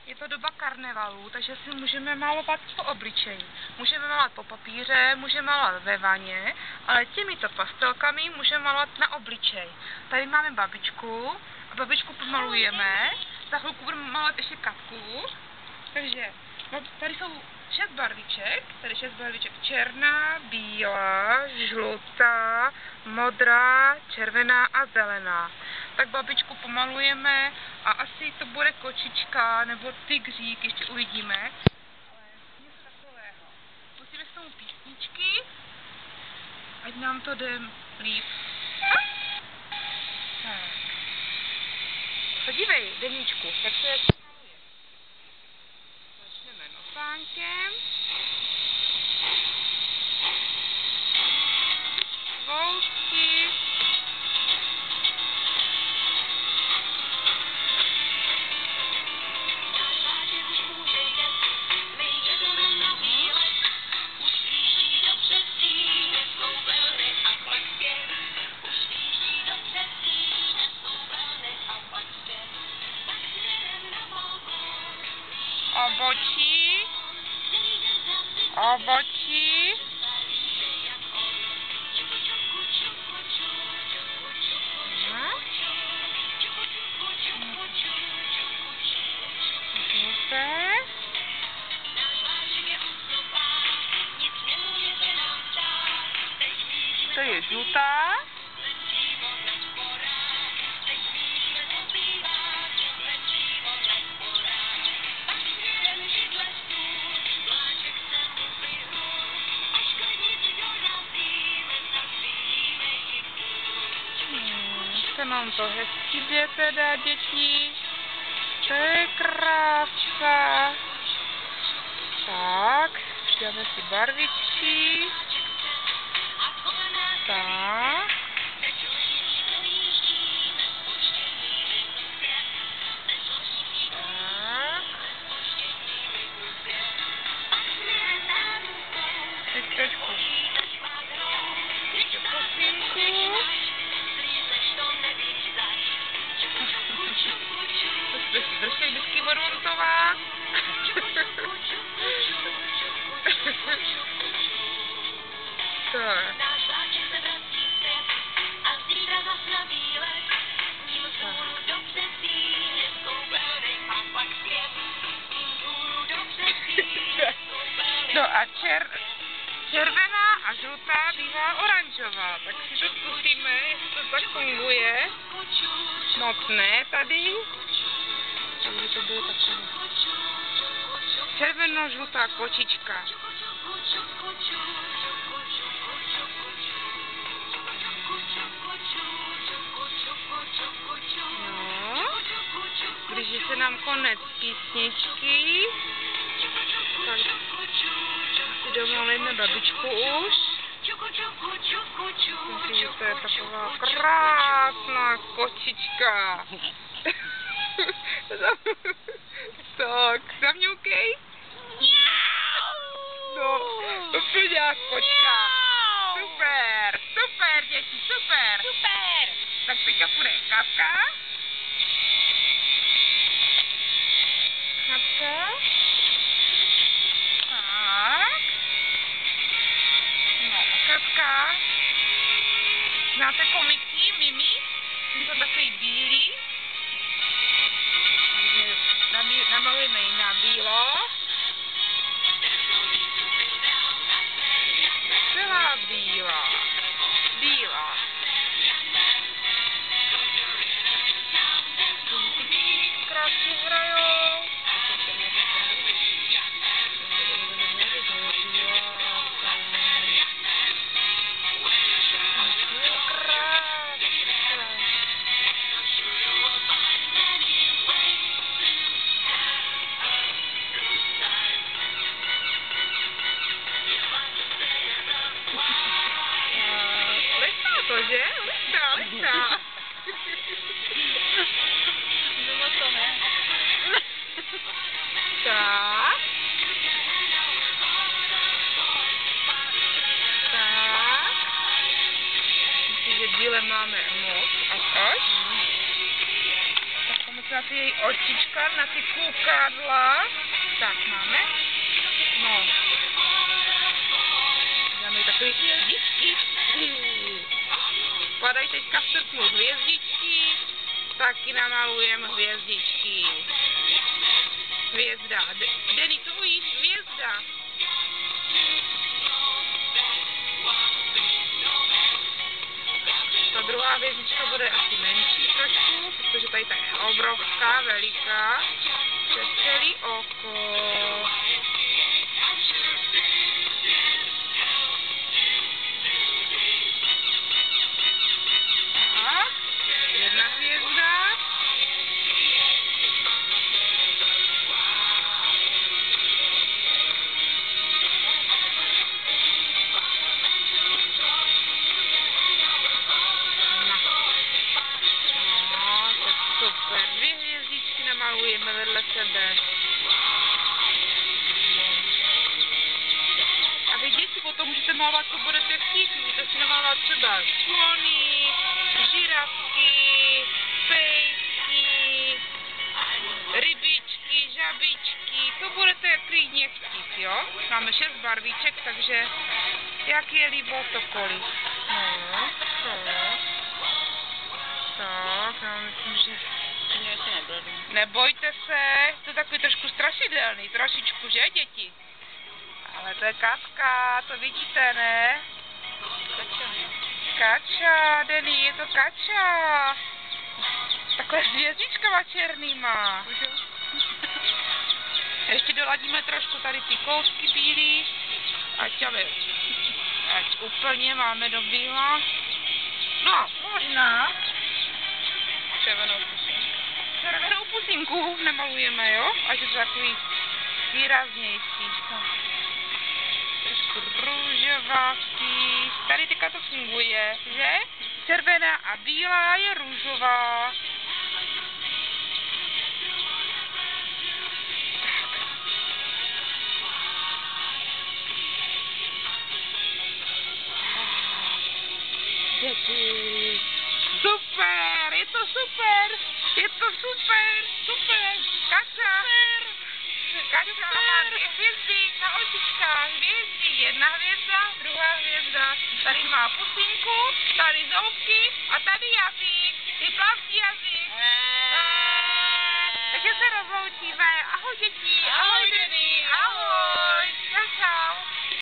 Je to doba karnevalu, takže si můžeme malovat po obličeji. Můžeme malovat po papíře, můžeme malovat ve vaně, ale těmito pastelkami můžeme malovat na obličej. Tady máme babičku a babičku pomalujeme. Za chvilku budeme malovat ještě kapku. Takže tady jsou 6 barviček, tady 6 barviček: černá, bílá, žlutá, modrá, červená a zelená. Tak babičku pomalujeme a asi to bude kočička nebo tygřík, ještě uvidíme. Ale něco takového. Pustíme s tomu písničky, ať nám to jde líp. Tak. Podívej, Deníčku, jak to je. Začneme nosánkem. Vousky. Obočí. To je žlutá. Se nám to hezky jde teda, děti. To je krása. Tak, přidáme si barvičky. Tak. Teď trošku. Ještě posínku. Držte vždycky Varuntová. Tak. No a červená a žlutá bývá oranžová, tak si to zkusíme, jestli to tak funguje. Moc ne tady. Takže to bylo takové. Červeno-žlutá kočička. No, blíží se nám konec písničky. Tak si dovolíme babičku už. Myslím, že to je taková krásná kočička. Tak, zamňoukej. No, úplně jak kočka. Super, super, děti, super. Super. Tak teďka půjde kapka. Kapka. Tak. No, kapka. Znáte komiky, Mimi? Jsou takový bílý. Takže namalujeme ji na bílo. Celá bílá. Bílá. Krásně hrajou. ty její očička, na ty kůkadla. Tak máme. No. Dáme takový hvězdičky. Padají teďka v srpnu hvězdičky. Taky namalujeme hvězdičky. Hvězda. Denny, co ujíš? Hvězda. Ta druhá hvězdička bude asi menší trošku, protože tady ta je obrovská, veliká. Přes celý oko. Tak, jedna hvězda. Super, dvě hvězdičky namalujeme vedle sebe. A vy děti potom můžete malovat, co budete chtít. Můžete si namalovat třeba slony, žirafky, pejsky, rybičky, žabičky. To budete klidně chtít, jo? Máme 6 barvíček, takže jak je líbo, cokoliv. No, tak, já myslím, že... Nebojte se, to je takový trošku strašidelný, trošičku, že děti? Ale to je Katka, to vidíte, ne? Kača, Denny, je to Kača. Takhle hvězdičkama černýma. Ještě doladíme trošku tady ty kousky bílý, ať úplně máme do bíla. No, možná. Červenou pusinku nemalujeme, jo? Ať je to takový výraznější. Trošku růžovátý. Tady teďka to funguje, že? Červená a bílá je růžová. Děti. Super, je to super, je to super, super, Kača, Kača má 2 hvězdy na očičkách, hvězdy, jedna hvězda, druhá hvězda, tady má pusinku, tady zoubky a tady jazyk, ty plavský jazyk. Takže se rozloučíme, ahoj děti, ahoj Denny, ahoj, čau.